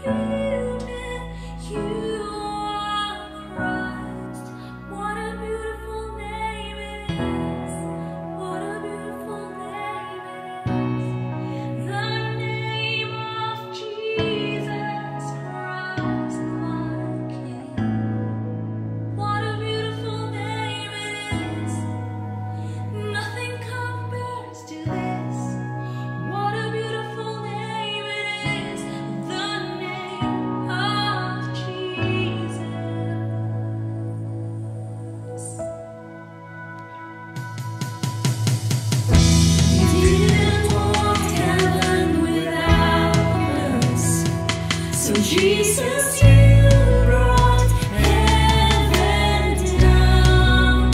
Jesus, you brought heaven down.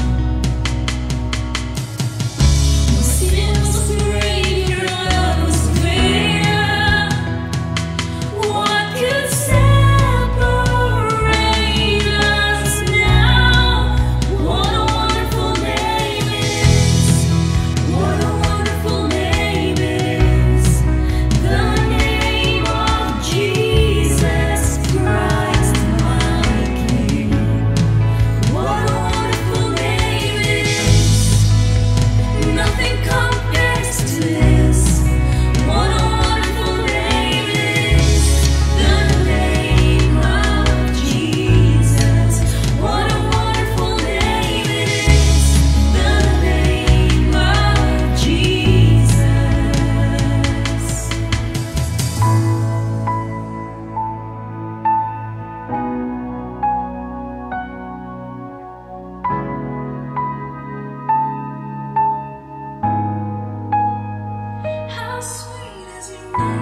My sin was great, your love was greater. What could separate us now? What a wonderful name it is. What a wonderful name it is. The name of Jesus Christ, my King. What a wonderful name it is. Nothing compares to this. What a wonderful name it is. The name of Jesus. What a wonderful name it is. The name of Jesus. How sweet is your name.